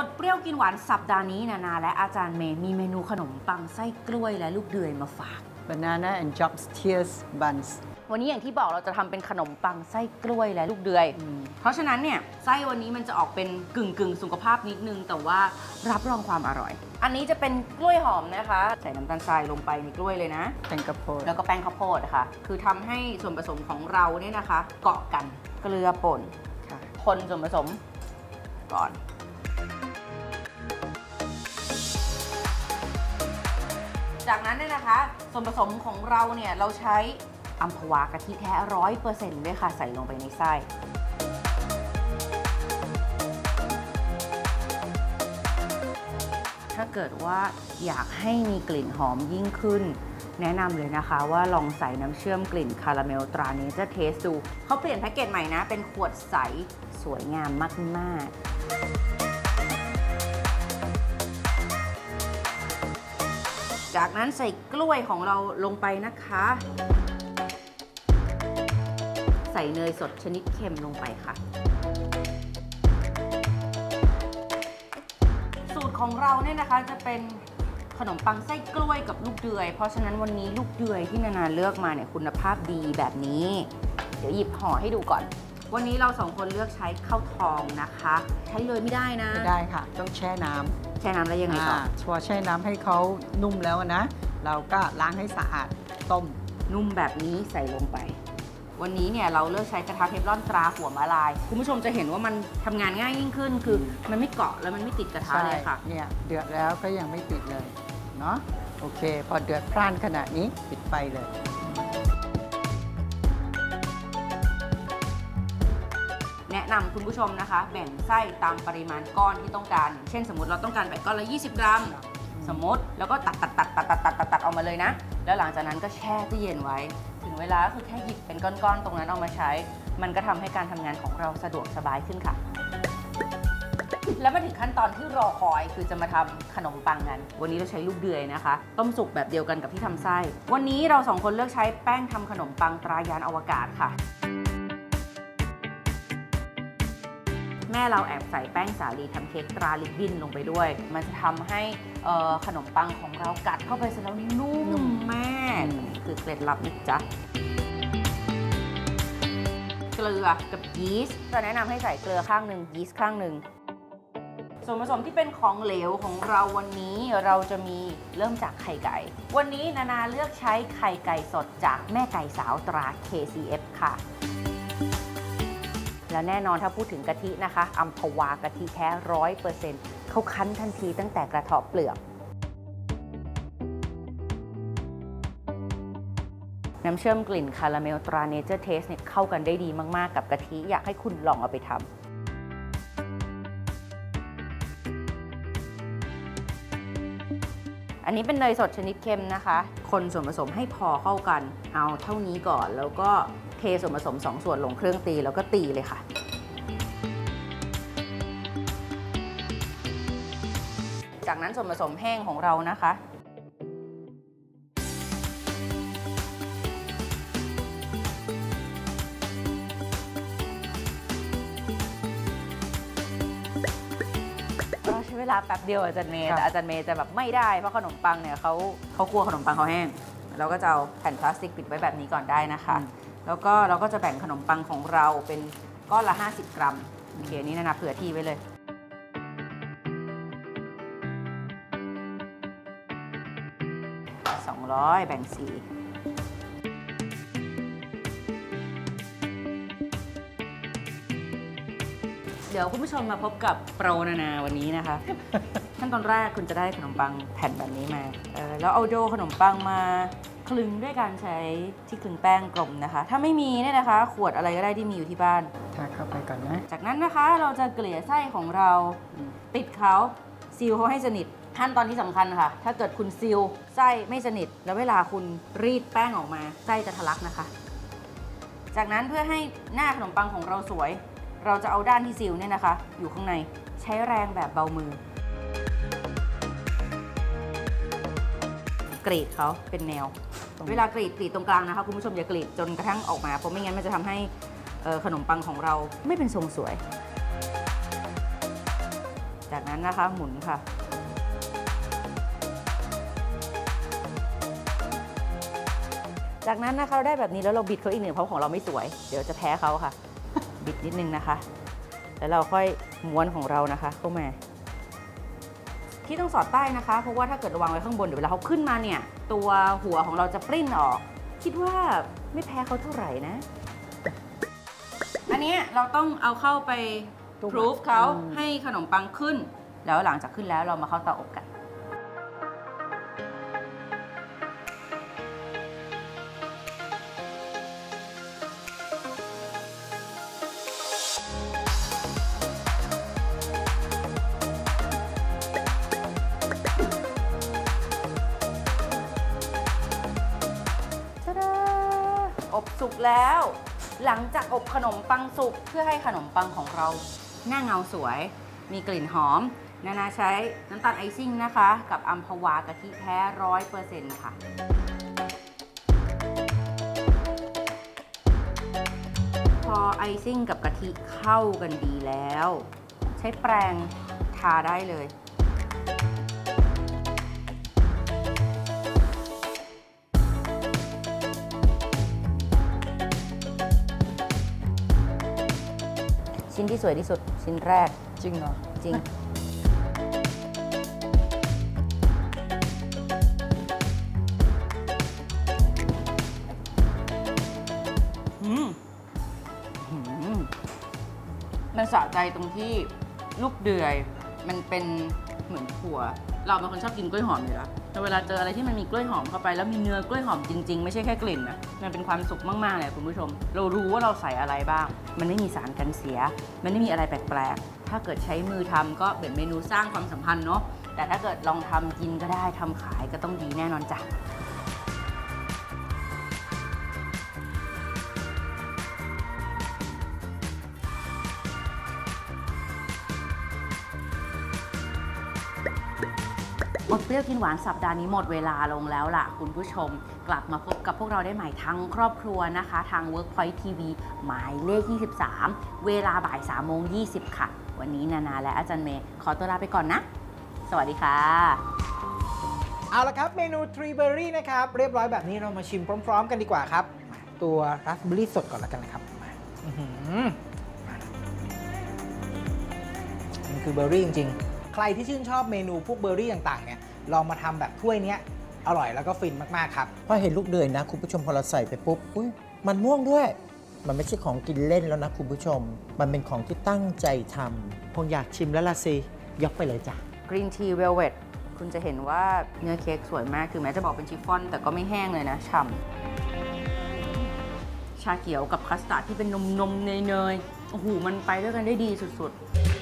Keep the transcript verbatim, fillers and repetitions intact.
อดเปรี้ยวกินหวานสัปดาห์นี้นานาและอาจารย์เมย์มีเมนูขนมปังไส้กล้วยและลูกเดือยมาฝาก Banana and Jobs Tears Buns วันนี้อย่างที่บอกเราจะทำเป็นขนมปังไส้กล้วยและลูกเดือยเพราะฉะนั้นเนี่ยไส้วันนี้มันจะออกเป็นกึ่งกึ่งสุขภาพนิดนึงแต่ว่ารับรองความอร่อย อันนี้จะเป็นกล้วยหอมนะคะใส่น้ำตาลทรายลงไปในกล้วยเลยนะแป้งข้าวโพดแล้วก็แป้งข้าวโพดค่ะคือทำให้ส่วนผสมของเราเนี่ยนะคะเกาะกันเกลือป่นคนส่วนผสมก่อนจากนั้นเนี่ยนะคะส่วนผสมของเราเนี่ยเราใช้อัมพวากะทิแท้ร้อยเปอร์เซ็นต์ด้วยค่ะใส่ลงไปในไส้ถ้าเกิดว่าอยากให้มีกลิ่นหอมยิ่งขึ้นแนะนำเลยนะคะว่าลองใส่น้ำเชื่อมกลิ่นคาราเมลตราเนเจอร์เทสดูเขาเปลี่ยนแพ็กเกจใหม่นะเป็นขวดใสสวยงามมากๆจากนั้นใส่กล้วยของเราลงไปนะคะใส่เนยสดชนิดเค็มลงไปค่ะสูตรของเราเนี่ยนะคะจะเป็นขนมปังไส้กล้วยกับลูกเดือยเพราะฉะนั้นวันนี้ลูกเดือยที่นานาเลือกมาเนี่ยคุณภาพดีแบบนี้เดี๋ยวหยิบห่อให้ดูก่อนวันนี้เราสองคนเลือกใช้ข้าวทองนะคะใช้เลยไม่ได้นะไม่ได้ค่ะต้องแช่น้ำแช่น้ำแล้วยังไงต่อชัวร์แช่น้ำให้เขานุ่มแล้วนะเราก็ล้างให้สะอาดต้มนุ่มแบบนี้ใส่ลงไปวันนี้เนี่ยเราเลือกใช้กระทะเทฟลอนตราหัวมะลายคุณผู้ชมจะเห็นว่ามันทำงานง่ายยิ่งขึ้นคือมันไม่เกาะแล้วมันไม่ติดกระทะเลยค่ะเนี่ยเดือดแล้วก็ยังไม่ติดเลยเนาะโอเคพอเดือดพร่านขนาดนี้ปิดไฟเลยแนะนำคุณผู้ชมนะคะแบ่งไส้ตามปริมาณก้อนที่ต้องการเช่นสมมติเราต้องการแบบก้อนละยี่สิบกรัมสมมติแล้วก็ตัดตัดตัดตัดตัดตัดตัดตัดออกมาเลยนะแล้วหลังจากนั้นก็แช่ตู้เย็นไว้ถึงเวลาก็คือแค่หยิบเป็นก้อนๆตรงนั้นเอามาใช้มันก็ทำให้การทำงานของเราสะดวกสบายขึ้นค่ะแล้วมาถึงขั้นตอนที่รอคอยคือจะมาทำขนมปังกันวันนี้เราใช้ลูกเดือยนะคะต้มสุกแบบเดียวกันกับที่ทำไส้วันนี้เราสองคนเลือกใช้แป้งทำขนมปังตรายานอวกาศค่ะแม่เราแอบใส่แป้งสาลีทำเค้กตราลิบบิ้นลงไปด้วยมันจะทำให้ขนมปังของเรากัดเข้าไปเสร็จแล้วนุ่มมากคือเคล็ดลับนะจ๊ะเกลือกับยีสต์จะแนะนำให้ใส่เกลือข้างหนึ่งยีสต์ข้างหนึ่งส่วนผสมที่เป็นของเหลวของเราวันนี้เราจะมีเริ่มจากไข่ไก่วันนี้นานาเลือกใช้ไข่ไก่สดจากแม่ไก่สาวตรา เค ซี เอฟ ค่ะแล้วแน่นอนถ้าพูดถึงกะทินะคะอัมพวากะทิแท้ร้อยเปอร์เซ็นต์เขาคั้นทันทีตั้งแต่กระเทาะเปลือกน้ำเชื่อมกลิ่นคาราเมลตราเนเจอร์เทสเนี่ยเข้ากันได้ดีมากๆกับกะทิอยากให้คุณลองเอาไปทำอันนี้เป็นเนยสดชนิดเค็มนะคะคนส่วนผสมให้พอเข้ากันเอาเท่านี้ก่อนแล้วก็เทส่วนผสมสองส่วนลงเครื่องตีแล้วก็ตีเลยค่ะจากนั้นส่วนผสมแห้งของเรานะคะใช้เวลาแป๊บเดียวอาจารย์เมย์แต่อาจารย์เมย์จะแบบไม่ได้เพราะขนมปังเนี่ยเขาเขากลัวขนมปังเขาแห้งเราก็จะเอาแผ่นพลาสติกปิดไว้แบบนี้ก่อนได้นะคะแล้วก็เราก็จะแบ่งขนมปังของเราเป็นก้อนละห้าสิบกรัมโอเคนี้นะนะเผื่อที่ไว้เลยสองร้อยแบ่งสี่เดี๋ยวคุณผู้ชมมาพบกับโปรนานาวันนี้นะคะ ขั้นตอนแรกคุณจะได้ขนมปังแผ่นแบบนี้มาแล้วเอาโดขนมปังมาคลึงด้วยการใช้ที่คลึงแป้งกลมนะคะถ้าไม่มีเนี่ยนะคะขวดอะไรก็ได้ที่มีอยู่ที่บ้านทาเข้าไปก่อนนะจากนั้นนะคะเราจะเกลี่ยไส้ของเราปิดเขาซีลเขาให้สนิทขั้นตอนที่สำคัญค่ะถ้าเกิดคุณซีลไส้ไม่สนิทแล้วเวลาคุณรีดแป้งออกมาไส้จะทะลักนะคะจากนั้นเพื่อให้หน้าขนมปังของเราสวยเราจะเอาด้านที่ซีลเนี่ยนะคะอยู่ข้างในใช้แรงแบบเบามือกรีดเขาเป็นแนวเวลากรีดกรีดตรงกลางนะคะคุณผู้ชมอย่ากรีดจนกระทั่งออกมาเพราะไม่งั้นมันจะทำให้ขนมปังของเราไม่เป็นทรงสวยจากนั้นนะคะหมุนค่ะจากนั้นนะคะเราได้แบบนี้แล้วเราบิดเขาอีกหนึ่งเพราะของเราไม่สวยเดี๋ยวจะแพ้เขาค่ะ บิดนิดนึงนะคะแล้วเราค่อยม้วนของเรานะคะเข้ามาที่ต้องสอดใต้นะคะเพราะว่าถ้าเกิดวางไว้ข้างบนเดี๋ยวเวลาเขาขึ้นมาเนี่ยตัวหัวของเราจะปริ้นออกคิดว่าไม่แพ้เขาเท่าไหร่นะอันนี้เราต้องเอาเข้าไปพรูฟเขาให้ขนมปังขึ้นแล้วหลังจากขึ้นแล้วเรามาเข้าเตาอบกันอบสุกแล้วหลังจากอบขนมปังสุกเพื่อให้ขนมปังของเราหน้าเงาสวยมีกลิ่นหอมนานาใช้น้ำตาลไอซิ่งนะคะกับอัมพวากะทิแท้ร้อยเปอร์เซ็นต์ค่ะพอไอซิ่งกับกะทิเข้ากันดีแล้วใช้แปรงทาได้เลยชิ้นที่สวยที่สุดชิ้นแรกจริงเหรอจริงอืมมันสะใจตรงที่ลูกเดือยมันเป็นเหมือนถั่วเราเป็นคนชอบกินกล้วยหอมอยู่แล้วแต่เวลาเจออะไรที่มันมีกล้วยหอมเข้าไปแล้วมีเนื้อกล้วยหอมจริงๆไม่ใช่แค่กลิ่นนะมันเป็นความสุขมากๆเลยคุณผู้ชมเรารู้ว่าเราใส่อะไรบ้างมันไม่มีสารกันเสียมันไม่มีอะไรแปลกๆถ้าเกิดใช้มือทำก็เป็นเมนูสร้างความสัมพันธ์เนาะแต่ถ้าเกิดลองทำกินก็ได้ทำขายก็ต้องดีแน่นอนจ้ะอดเปรี้ยวกินหวานสัปดาห์นี้หมดเวลาลงแล้วล่ะคุณผู้ชมกลับมาพบกับพวกเราได้ใหม่ทั้งครอบครัวนะคะทาง Workpoint ที วี หมายเลขยี่สิบสามเวลาบ่ายสามโมงยี่สิบค่ะวันนี้นานาและอาจารย์เมย์ขอตัวลาไปก่อนนะสวัสดีค่ะเอาละครับเมนูทรีเบอร์รี่นะครับเรียบร้อยแบบนี้เรามาชิมพร้อมๆกันดีกว่าครับตัวราสเบอร์รี่สดก่อนละกันนะครับมันคือเบอร์รี่จริงๆใครที่ชื่นชอบเมนูพวกเบอร์รี่ต่างๆเนี่ยลองมาทำแบบถ้วยนี้อร่อยแล้วก็ฟินมากๆครับพอเห็นลูกเดือยนะคุณผู้ชมพอเราใส่ไปปุ๊บอุ้ยมันม่วงด้วยมันไม่ใช่ของกินเล่นแล้วนะคุณผู้ชมมันเป็นของที่ตั้งใจทำคงอยากชิมแล้วล่ะสิยกไปเลยจ้ะ Green Tea Velvet คุณจะเห็นว่าเนื้อเค้กสวยมากคือแม้จะบอกเป็นชิฟฟ่อนแต่ก็ไม่แห้งเลยนะฉ่ำชาเขียวกับคัสตาร์ดที่เป็นนมๆเนยๆโอ้โหมันไปด้วยกันได้ดีสุดๆ